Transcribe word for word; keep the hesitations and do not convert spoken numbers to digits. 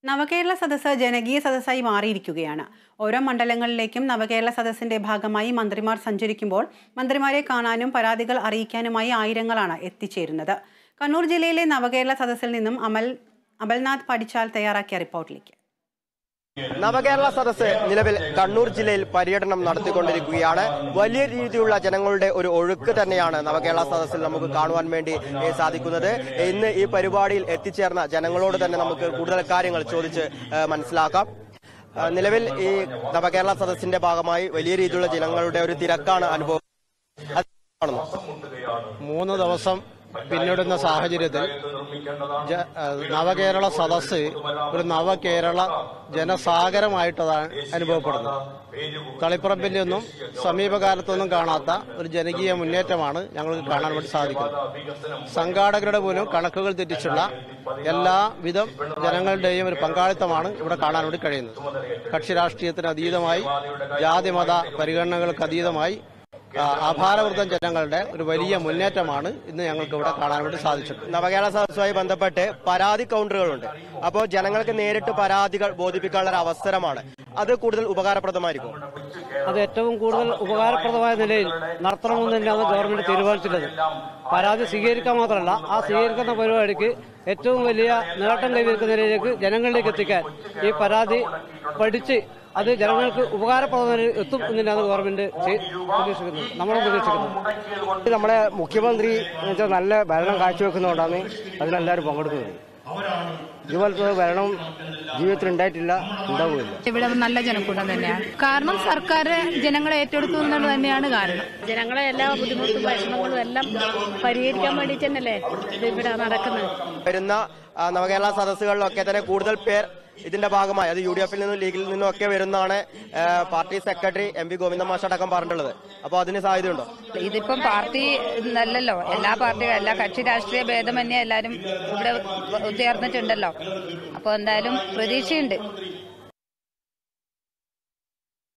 നവകേരള സദസ്സ് ജനകീയ സദസ്സായി മാറിയിരിക്കുകയാണ്. ഓരോ മണ്ഡലങ്ങളിലേക്കും നവകേരള സദസ്സിന്റെ ഭാഗമായി മന്ത്രിമാർ സഞ്ചരിക്കുമ്പോൾ മന്ത്രിമാരെ കാണാനും പരാതികൾ അറിയിക്കാനുമായി ആയിരങ്ങളാണ് എത്തിച്ചേരുന്നത്. കണ്ണൂർ ജില്ലയിലെ നവകേരള സദസ്സിൽ നിന്നും അമൽ അമൽനാഥ് പഠിച്ചാൽ തയ്യാറാക്കിയ റിപ്പോർട്ടിലേക്ക്. നവകേരള സദസ്സ് നിലവിൽ കണ്ണൂർ ജില്ലയിൽ പര്യടനം നടത്തിക്കൊണ്ടിരിക്കുകയാണ്. വലിയ രീതിയിലുള്ള ജനങ്ങളുടെ ഒരു ഒഴുക്ക് തന്നെയാണ് നവകേരള സദസ്സിൽ നമുക്ക് കാണുവാൻ വേണ്ടി സാധിക്കുന്നത്. ഇന്ന് ഈ പരിപാടിയിൽ എത്തിച്ചേർന്ന ജനങ്ങളോട് തന്നെ നമുക്ക് കൂടുതൽ കാര്യങ്ങൾ ചോദിച്ച് മനസ്സിലാക്കാം. നിലവിൽ ഈ നവകേരള സദസ്സിന്റെ ഭാഗമായി വലിയ രീതിയിലുള്ള ജനങ്ങളുടെ ഒരു തിരക്കാണ് അനുഭവം. മൂന്ന് ദിവസം പിന്നിടുന്ന സാഹചര്യത്തിൽ നവകേരള സദസ്സ് ഒരു നവകേരള ജനസാഗരമായിട്ടതാണ് അനുഭവപ്പെടുന്നത്. തളിപ്പറമ്പിന്റെ ഒന്നും സമീപകാലത്തൊന്നും കാണാത്ത ഒരു ജനകീയ മുന്നേറ്റമാണ് ഞങ്ങൾക്ക് കാണാൻ വേണ്ടി സാധിക്കുന്നത്. സംഘാടകരുടെ പോലും കണക്കുകൾ തെറ്റിച്ചുള്ള എല്ലാവിധം ജനങ്ങളുടെയും ഒരു പങ്കാളിത്തമാണ് ഇവിടെ കാണാൻ വേണ്ടി കഴിയുന്നത്. കക്ഷി രാഷ്ട്രീയത്തിന് അതീതമായി, ജാതിമത പരിഗണനകൾക്ക് അതീതമായി അപാരവൃദ്ധം ജനങ്ങളുടെ ഒരു വലിയ മുന്നേറ്റമാണ് ഇന്ന് ഞങ്ങൾക്ക് ഇവിടെ കാണാൻ വേണ്ടി സാധിച്ചത്. നവകേരള സദസ്സുമായി ബന്ധപ്പെട്ട് പരാതി കൗണ്ടറുകളുണ്ട്. അപ്പോൾ ജനങ്ങൾക്ക് നേരിട്ട് പരാതികൾ ബോധിപ്പിക്കാനുള്ള ഒരു അവസരമാണ്. അത് കൂടുതൽ ഉപകാരപ്രദമായിരിക്കും. അത് ഏറ്റവും കൂടുതൽ ഉപകാരപ്രദമായ നിലയിൽ നടത്തണമെന്ന് തന്നെയാണ് ഗവൺമെന്റ് തീരുമാനിച്ചിട്ടുള്ളത്. പരാതി സ്വീകരിക്കാൻ മാത്രമല്ല, ആ സ്വീകരിക്കുന്ന പരിപാടിക്ക് ഏറ്റവും വലിയ നേട്ടം കൈവരിക്കുന്ന നിലയിലേക്ക് ജനങ്ങളിലേക്ക് എത്തിക്കാൻ ഈ പരാതി പഠിച്ച് അത് ജനങ്ങൾക്ക് ഉപകാരപ്രദമായി എത്തും എന്നതിനാണ് ഗവൺമെന്റ് പ്രതീക്ഷിക്കുന്നത്, നമ്മളും പ്രതീക്ഷിക്കുന്നത്. നമ്മുടെ മുഖ്യമന്ത്രി നല്ല ഭരണം കാഴ്ചവെക്കുന്നതുകൊണ്ടാണ് അതിനെല്ലാവരും പങ്കെടുക്കുന്നത്. ഇതുപോലത്തെ ഭരണം ജീവിതത്തിൽ ഉണ്ടായിട്ടില്ല, ഉണ്ടാവുകയില്ല. ഇവിടെ നല്ല ജനക്കൂട്ടം തന്നെയാണ്. കാരണം സർക്കാർ ജനങ്ങളെ ഏറ്റെടുത്തു എന്നുള്ളത് തന്നെയാണ് കാരണം. ജനങ്ങളെ എല്ലാ ബുദ്ധിമുട്ടും വിഷമങ്ങളും എല്ലാം പരിഹരിക്കാൻ വേണ്ടിയിട്ട് തന്നെയല്ലേ ഇത് ഇവിടെ നടക്കുന്നത്. വരുന്ന നവകേരള സദസ്സുകളിലൊക്കെ തന്നെ കൂടുതൽ പേർ ഇതിന്റെ ഭാഗമായി, അത് യു ഡി എഫിൽ നിന്നും ലീഗിൽ നിന്നും ഒക്കെ വരുന്നതാണ് party secretary M P Govinda മാഷ് അടക്കം പറഞ്ഞിട്ടുള്ളത്. അപ്പോൾ അതിന് സാധ്യതയുണ്ടോ? ഇതിപ്പം പാർട്ടി നല്ലല്ലോ, എല്ലാ പാർട്ടികളും എല്ലാ കക്ഷി രാഷ്ട്രീയ ഭേദമന്യേ എല്ലാവരും ഇവിടെ ഉയർന്നിട്ടുണ്ടല്ലോ. അപ്പോൾ എന്തായാലും പ്രതീക്ഷയുണ്ട്.